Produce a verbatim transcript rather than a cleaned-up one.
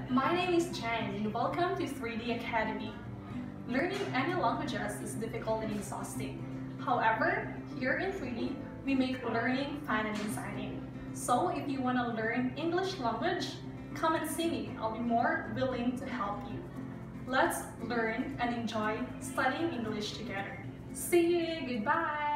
My name is Jen and welcome to three D Academy. Learning any languages is difficult and exhausting. However, here in three D, we make learning fun and exciting. So if you want to learn English language, come and see me. I'll be more willing to help you. Let's learn and enjoy studying English together. See you, goodbye!